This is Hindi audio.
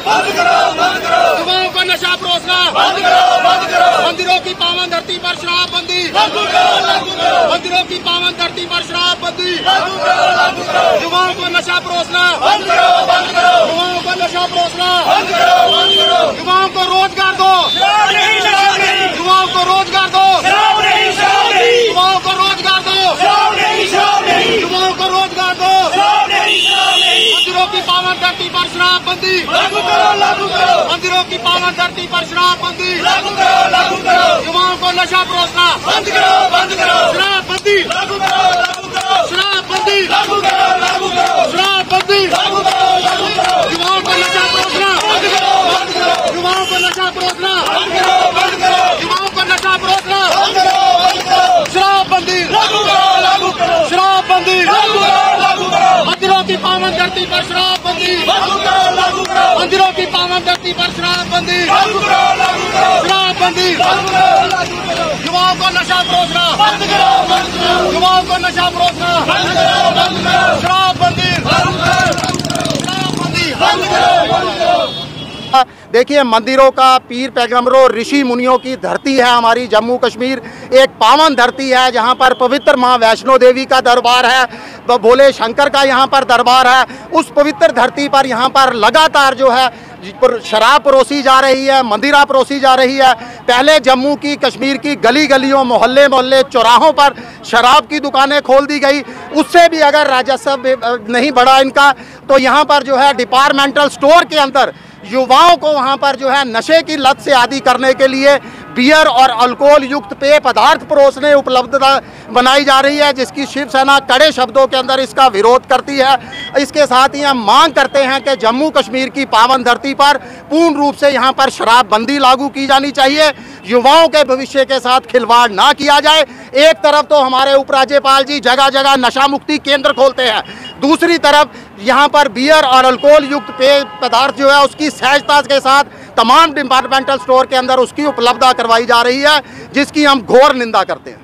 युवाओं को नशा परोसना बंद करो। मंदिरों की पावन धरती पर शराबबंदी, मंदिरों की पावन धरती पर शराबबंदी, युवाओं को नशा परोसना बंद करो। युवाओं को नशा परोसना बंद करो। युवाओं को रोजगार दो, युवाओं को रोजगार दो, युवाओं को रोजगार दो, युवाओं को रोजगार दो। मंदिरों की पावन धरती पर शराबबंदी, मंदिरों की पावन धरती पर शराबबंदी, युवाओं को नशा परोसना बंद करो। शराबबंदी, शराबबंदी, शराबबंदी, युवाओं को नशा परोसना, युवाओं को नशा परोसना, युवाओं को नशा परोसना, शराबबंदी, शराबबंदी, मंदिरों की पावन धरती पर शराबबंदी, मंदिरों की पावन धरती पर शराबबंदी, शराबबंदी, युवाओं को नशा परोसना, युवाओं को नशा परोसना, शराबबंदी, देखिए, मंदिरों का, पीर पैगंबरों, ऋषि मुनियों की धरती है हमारी जम्मू कश्मीर। एक पावन धरती है जहां पर पवित्र मां वैष्णो देवी का दरबार है, भोले शंकर का यहां पर दरबार है। उस पवित्र धरती पर यहां पर लगातार जो है शराब परोसी जा रही है, मदिरा परोसी जा रही है। पहले जम्मू की, कश्मीर की गली गलियों, मोहल्ले मोहल्ले, चौराहों पर शराब की दुकानें खोल दी गई। उससे भी अगर राजस्व नहीं बढ़ा इनका, तो यहाँ पर जो है डिपार्टमेंटल स्टोर के अंदर युवाओं को वहाँ पर जो है नशे की लत से आदी करने के लिए बियर और अल्कोहल युक्त पेय पदार्थ परोसने उपलब्धता बनाई जा रही है, जिसकी शिवसेना कड़े शब्दों के अंदर इसका विरोध करती है। इसके साथ ही हम मांग करते हैं कि जम्मू कश्मीर की पावन धरती पर पूर्ण रूप से यहाँ पर शराबबंदी लागू की जानी चाहिए। युवाओं के भविष्य के साथ खिलवाड़ ना किया जाए। एक तरफ तो हमारे उपराज्यपाल जी जगह जगह नशा मुक्ति केंद्र खोलते हैं, दूसरी तरफ यहाँ पर बियर और अल्कोहल युक्त पेय पदार्थ जो है उसकी सहजता के साथ तमाम डिपार्टमेंटल स्टोर के अंदर उसकी उपलब्धता करवाई जा रही है, जिसकी हम घोर निंदा करते हैं।